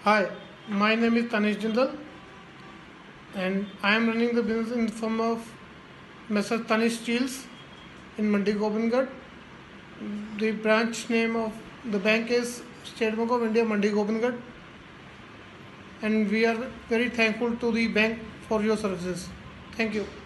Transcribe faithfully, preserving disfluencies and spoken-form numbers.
Hi, my name is Tanish Jindal and I am running the business in the form of Mister Tanish Steels in Mandi Gobindgarh. The branch name of the bank is State Bank of India, Mandi Gobindgarh, and we are very thankful to the bank for your services. Thank you.